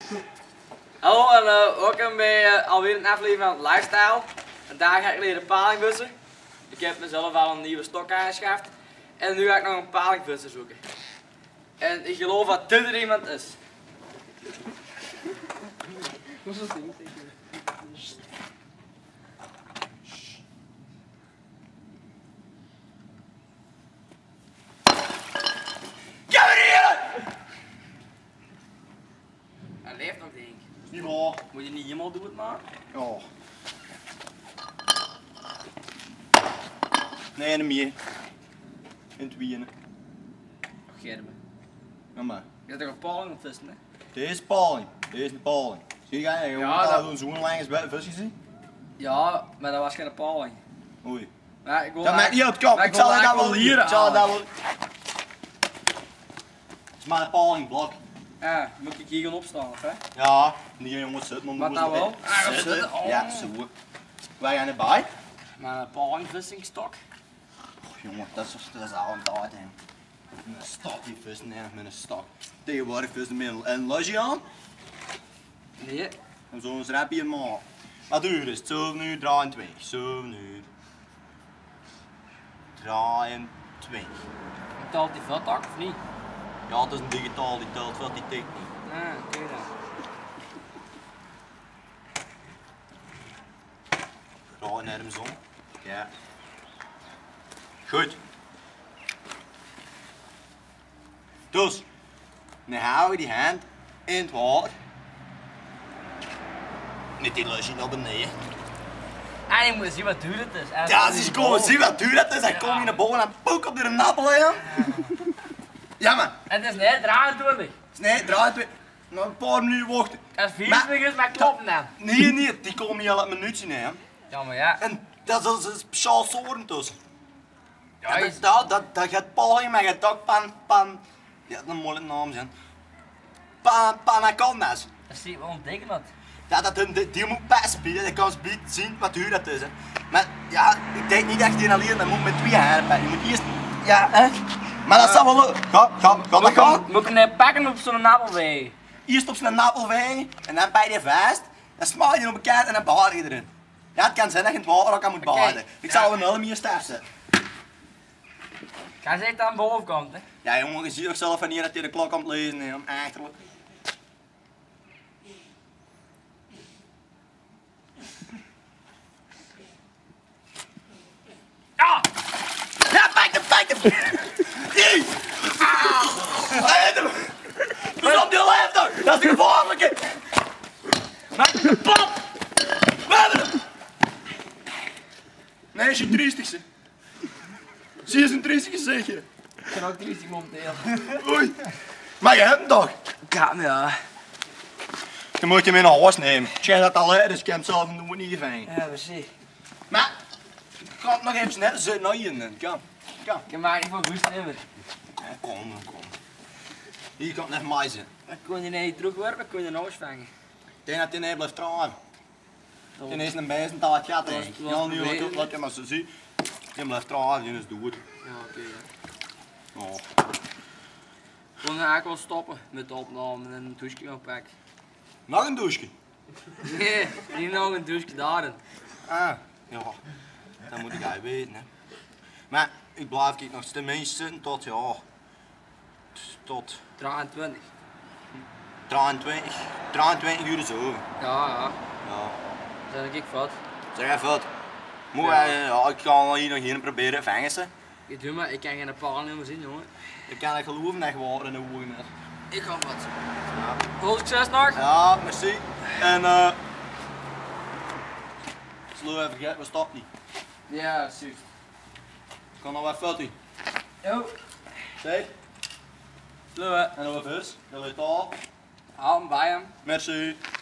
Hallo en welkom bij alweer een aflevering van Lifestyle. Vandaag ga ik leren paling vissen. Ik heb mezelf al een nieuwe stok aangeschaft. En nu ga ik nog een palingvisser zoeken. En ik geloof dat dit er iemand is. Hij leeft nog, denk ik. Niet waar. Moet je niet helemaal doen, maar? Ja. Nee, niet meer. In het wienen. Gerben. Ja, maar. Je hebt toch een paling op vissen, hè? Deze paling. Deze paling. Zie je, je Ja, moet dat- al zo'n lange visjes zien? Ja, maar dat was geen paling. Oei. Maar ik wil Dat maakt niet uit, kom. maar Ik zal het eigenlijk wel wel hier. hier Ik zal het halen. wel. Het is maar een palingblok. Ja, moet ik hier gaan opstaan, of hè? Ja, niet jongens zitten. Wat nou wel? Ah, gaan zitten. Oh. Ja, zo. Wij gaan erbij. Maar een palingvissingsstok. Oh, jongen, dat is al een tijd, hè. Met een stok die vissen, hè, met een stok. Tegenwoordig vissen met een losje aan. Nee. En zo'n rapje maar. Wat duur is het? 7 uur 23. 7 uur 23. Betaalt die vet ook of niet? Ja, het is een digitaal, die telt wel, die tikt niet. Ah, oké dan. Draai naar hem zo. Ja. Goed. Dus, nu houden we die hand in het water. Niet die lusje naar beneden. En je moet zien wat duur het is. En Ja, ze komen zien wat duur dat is. Hij komt hier naar boven en poek op de nappel, hè. Ja, man. En het is net 23. Nee, draait weer. Nog een paar minuten wachten. Als 24 is, maar kloppen dan. Nee, die komen niet al een minuutje, nee. Hè. Ja, maar ja. En dat is een speciaal soorten tussen. Ja, Ja, is- dat gaat paling, maar gaat ook pan. Ja, dat moet het naam zijn. Panacondas. Dat zie je wel ontdekken dat. Ja, die moet best bieden, dat kan ze zien wat duur dat is. Hè. Maar ja, ik denk niet dat je die alleen, dat moet met 2 haren bij. Je moet eerst. Ja, hè. Maar dat zal wel lukken. Ga dat gaan. Moet ik een pakken op zo'n appelwee? Eerst op zijn nappel wegen en dan bij je vast. Dan smaak je op elkaar en dan baar je erin. Ja, het kan zijn dat je in het water ook aan moet Oké, baden. Ik zal een helm hier staf zetten. Ga zitten aan de bovenkant, hè. Ja, jongen, je ziet ook zelf wanneer dat je de klok aan het lezen is. Achterlijk. Ja! Ja, pak hem! Die! Hij hem! Dus op die lefter! Dat is de gevaarlijke! Maak het kapot! We hebben hem! Nee, is je triestigste. Zie je zijn triestige zeg je? Ik ben ook triestig momenteel. Oei! Maar je hebt hem toch? Ja, ja. Dan moet je hem in een huis nemen. Ik zeg dat al uit, dus ik heb hem zelf nog niet gevangen. Ja, precies. Maar, ik ga het nog even net zitten naar hier. Kom. Ik maak niet van rust nemen. Ja, kom. Hier komt net mij zitten. Ik kon je niet terugwerpen, ik kon je nou eens vangen. Ik denk dat hij niet blijft trouwen. Die is een bijzend al het gat, denk ik. was Ja, nu vervelend. laat je maar zo zien. Die blijft trouwen, die is dood. Ja, oké. Ja. Oh. Ik kon eigenlijk wel stoppen met de opname en een douche gaan pakken. Nog een douche. Nee, niet nog een douche daarin. Ah, ja. Dat moet ik eigenlijk weten, hè. Maar, ik blijf nog tenminste zitten tot, ja... Tot 23. 23 uur is over. Ja, ja. Ja. Dat is ik fout. Zeg even wat. Moet Ja. wij, ja, ik ga hier nog hier proberen vangen ze. Ik doe maar, ik kan geen paal meer zien, jongen. Ik kan het geloven dat je water in de ogen hebt. Ik ga wat. Ja. Veel succes nog. Ja, merci. En slow even vergeten, we stoppen niet. Ja, juist. Ik kan nog wat foto. Jo. Zeg. Slow, hè. En nog wat vis. Dat ligt al. Hou hem bij hem. Merci.